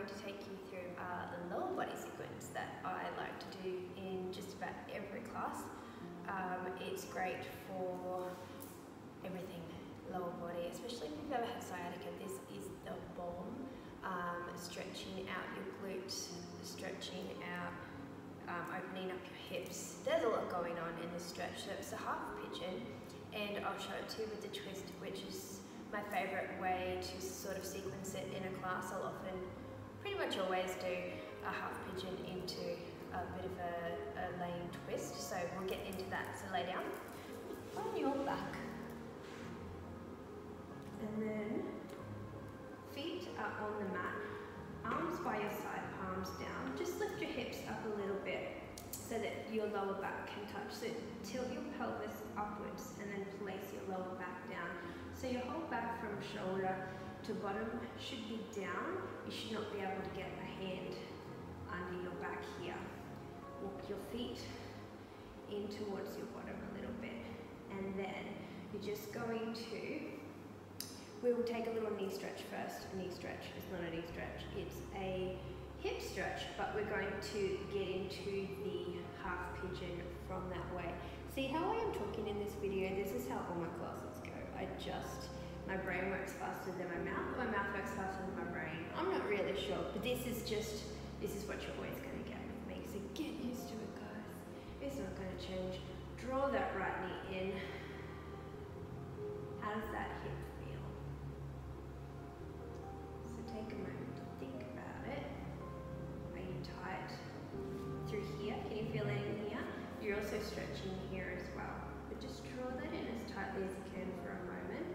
going to take you through the lower body sequence that I like to do in just about every class. It's great for everything lower body, especially if you've ever had sciatica. This is the bomb. Stretching out your glutes, stretching out, opening up your hips. There's a lot going on in this stretch. So it's a half pigeon, and I'll show it to you with the twist, which is my favourite way to sort of sequence it in a class. I'll often, pretty much always do a half pigeon into a bit of a laying twist. So we'll get into that. So lay down on your back, and then feet are on the mat, arms by your side, palms down. Just lift your hips up a little bit so that your lower back can touch. So tilt your pelvis upwards and then place your lower back down. So your whole back from shoulder to bottom should be down. You should not be able to get a hand under your back here. Walk your feet in towards your bottom a little bit, and then you're just going to, we will take a little knee stretch first. A knee stretch is not a knee stretch, it's a hip stretch, but we're going to get into the half pigeon from that way. See how I am talking in this video? This is how all my classes go. My brain works faster than my mouth works faster than my brain. I'm not really sure, but this is what you're always going to get with me. So get used to it, guys. It's not going to change. Draw that right knee in. How does that hip feel? So take a moment to think about it. Are you tight through here? Can you feel anything here? You're also stretching here as well. But just draw that in as tightly as you can for a moment.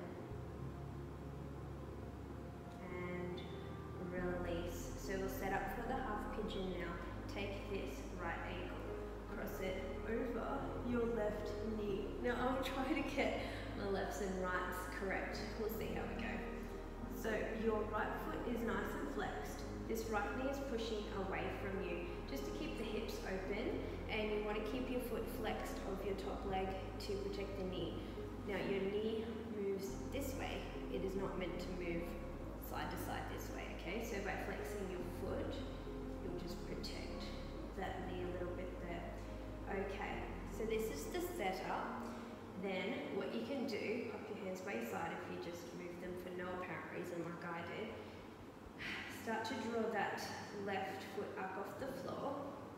And release. So we'll set up for the half pigeon now. Take this right ankle, cross it over your left knee. Now I'll try to get my lefts and rights correct. We'll see how we go. So your right foot is nice and flexed. This right knee is pushing away from you, just to keep the hips open, and you want to keep your foot flexed of your top leg to protect the knee. Now your knee moves this way. It is not meant to move side to side this way, okay? So by flexing your foot, you'll just protect that knee a little bit there. Okay, so this is the setup. Then what you can do, pop your hands by your side if you just move them for no apparent reason like I did. Start to draw that left foot up off the floor,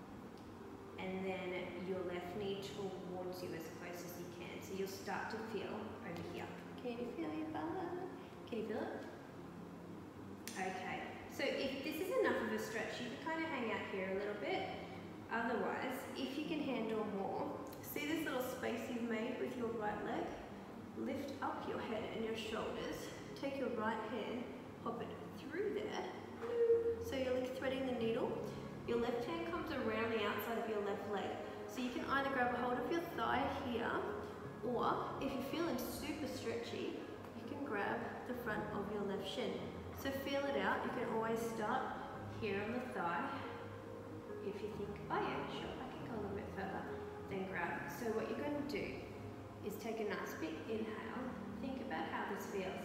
and then your left knee towards you as close as you can. So you'll start to feel over here. Can you feel your belly? Can you feel it? Okay, so if this is enough of a stretch, you can kind of hang out here a little bit. Otherwise, if you can handle more, see this little space you've made with your right leg? Lift up your head and your shoulders. Take your right hand, hop it through there. So you're like threading the needle. Your left hand comes around the outside of your left leg. So you can either grab a hold of your thigh here, or if you're feeling super stretchy, you can grab the front of your left shin. So feel it out. You can always start here on the thigh. If you think, oh yeah, sure, I can go a little bit further, then grab. So what you're going to do is take a nice big inhale. Think about how this feels.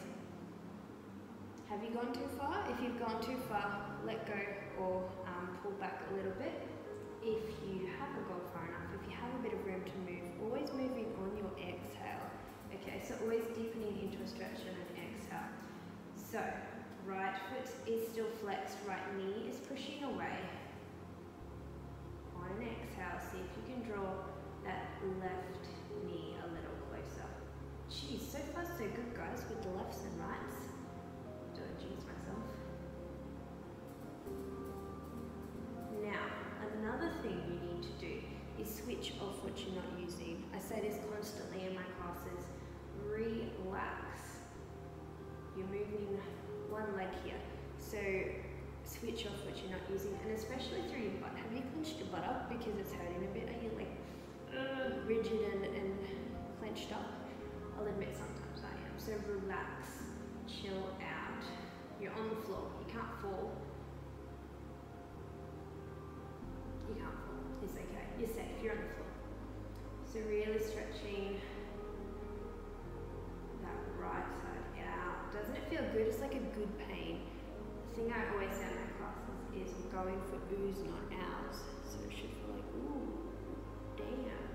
Have you gone too far? If you've gone too far, let go or pull back a little bit. If you haven't gone far enough, if you have a bit of room to move, always moving on your exhale. Okay, so always deepening into a stretch and an exhale. So, right foot is still flexed, right knee is pushing away. On an exhale, see if you can draw that left knee a little closer. Geez, so far so good, guys, with the lefts and rights. Don't jinx myself. Now, another thing you need to do is switch off what you're not using. I say this constantly in my classes. Relax. You're moving one leg here. So switch off what you're not using, and especially through your butt. Have you clenched your butt up because it's hurting a bit? Are you like rigid and clenched up? I'll admit sometimes I am. So relax, chill out. You're on the floor. You can't fall. You can't fall. It's okay. You're safe. You're on the floor. So really stretching that right side out. Doesn't it feel good? It's like a good pain. The thing I always say in my classes is going for oohs, not ows. So it should feel like, ooh, damn.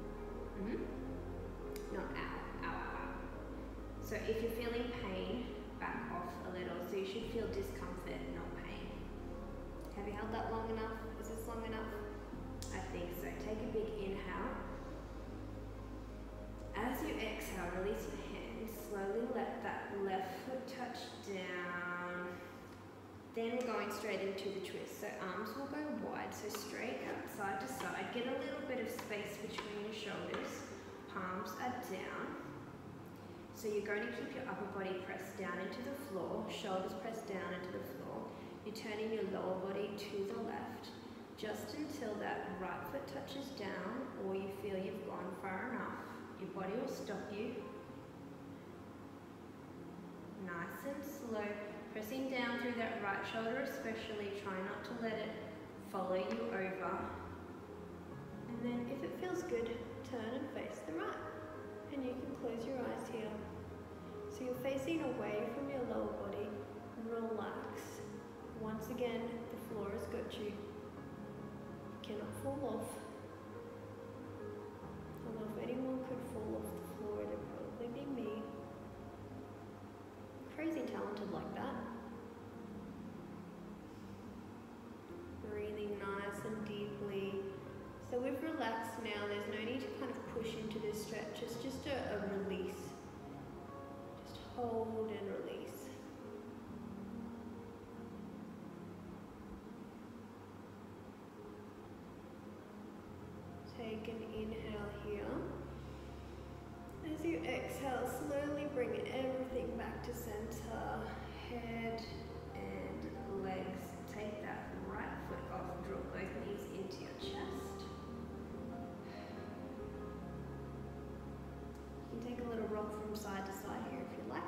Not ow, ow, ow, ow. So if you're feeling pain, back off a little. So you should feel discomfort, not pain. Have you held that long enough? Is this long enough? I think so. Take a big inhale. As you exhale, release your hands. Slowly let that left foot touch down. Then we're going straight into the twist. So arms will go wide, so straight out, side to side. Get a little bit of space between your shoulders. Palms are down. So you're going to keep your upper body pressed down into the floor, shoulders pressed down into the floor. You're turning your lower body to the left, just until that right foot touches down or you feel you've gone far enough. Your body will stop you. Nice and slow. Pressing down through that right shoulder especially, try not to let it follow you over. And then if it feels good, turn and face the right. And you can close your eyes here. So you're facing away from your lower body. Relax. Once again, the floor has got you. You cannot fall off. Although if anyone could fall off the floor, it'd probably be me. Crazy talented like that. Breathing nice and deeply. So we've relaxed now. There's no need to kind of push into this stretch. It's just a release. Just hold and release. Take an inhale here. As you exhale, slowly bring everything back to center. Head and legs. Take that right foot off. Draw both knees into your chest. You can take a little rock from side to side here if you like.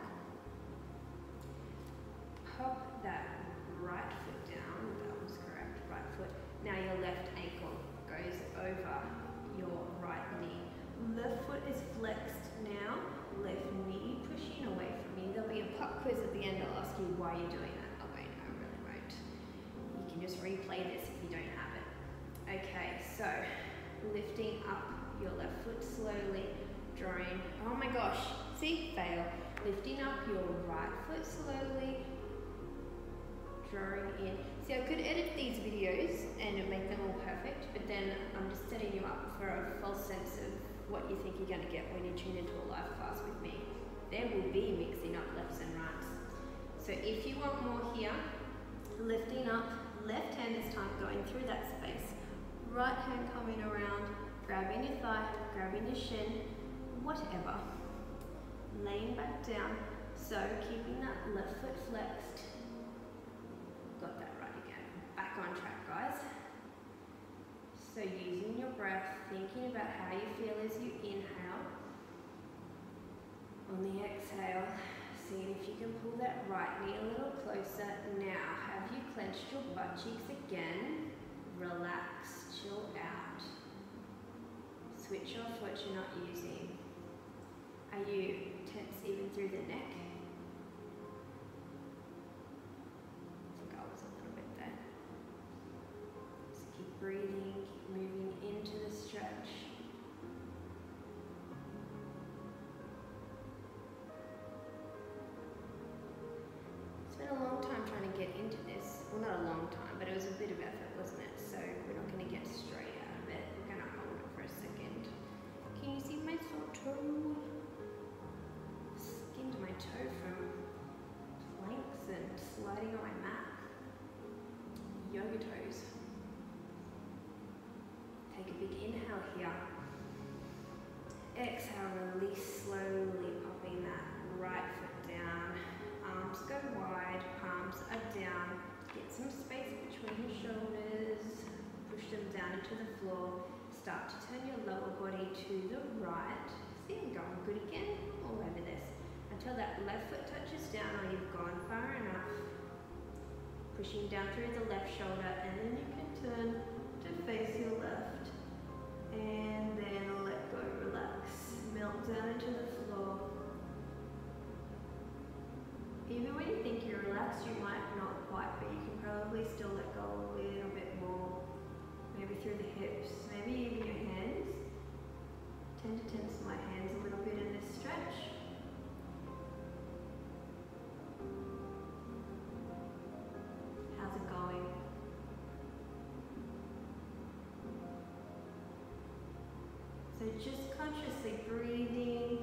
Pop that right foot down. That was correct. Right foot. Now your left ankle goes over your right knee. Left foot is flexed now. Left knee pushing away from you. There'll be a pop quiz at the end. I'll ask you why you're doing that. Oh wait, no, I really won't. You can just replay this if you don't have it. Okay, so lifting up your left foot slowly, drawing. Oh my gosh, see, fail. Lifting up your right foot slowly, drawing in. See, I could edit these videos and make them all perfect, but then I'm just setting you up for a false sense of what you think you're going to get when you tune into a live class with me. There will be mixing up lefts and rights. So if you want more here, lifting up, left hand this time going through that space, right hand coming around, grabbing your thigh, grabbing your shin, whatever. Laying back down, so keeping that left foot flexed. Got that right again. Back on track, guys. So using your breath, thinking about how you feel as you inhale. On the exhale, seeing if you can pull that right knee a little closer. Now, have you clenched your butt cheeks again? Relax, chill out. Switch off what you're not using. Are you tense even through the neck? Breathing, keep moving into the stretch. It's been a long time trying to get into this. Well, not a long time, but it was a bit of effort, wasn't it? So we're not going to get straight out of it. We're going to hold it for a second. Can you see my sore toe? Skinned my toe from planks and sliding on my mat. Yoga toes. Take a big inhale here. Exhale, release slowly, popping that right foot down. Arms go wide, palms are down. Get some space between your shoulders. Push them down into the floor. Start to turn your lower body to the right. See, I'm going good again, all over this. Until that left foot touches down or you've gone far enough. Pushing down through the left shoulder, and then you can turn to face your left. And then let go, relax. Melt down into the floor. Even when you think you're relaxed, you might not quite, but you can probably still let go a just consciously breathing.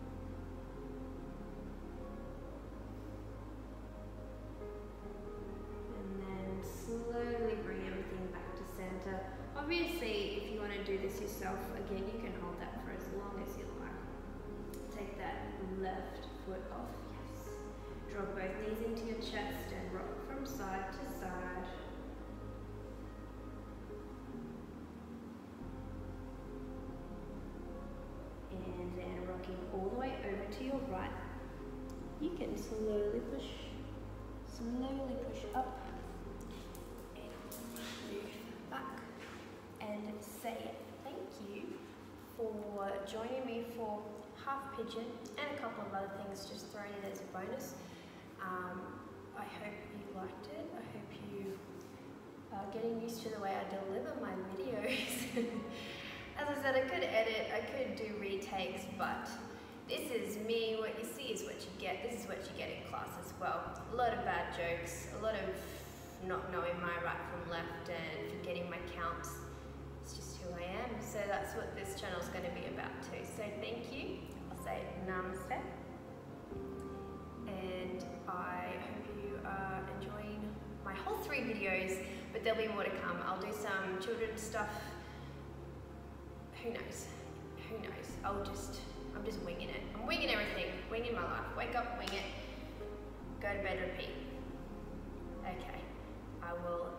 And then slowly bring everything back to center. Obviously, if you want to do this yourself, again, you can hold that for as long as you like. Take that left foot off, yes. Draw both knees into your chest and rock from side to side. And then rocking all the way over to your right. You can slowly push up and move back and say thank you for joining me for half pigeon and a couple of other things just thrown in as a bonus. I hope you liked it. I hope you are getting used to the way I deliver my videos. As I said, I could edit, I could do retakes, but this is me. What you see is what you get. This is what you get in class as well. A lot of bad jokes, a lot of not knowing my right from left and forgetting my counts. It's just who I am. So that's what this channel is going to be about too. So thank you. I'll say namaste. And I hope you are enjoying my whole 3 videos, but there'll be more to come. I'll do some children's stuff. Who knows? Who knows? I'm just winging it. I'm winging everything. Winging my life. Wake up, wing it. Go to bed, repeat. Okay. I will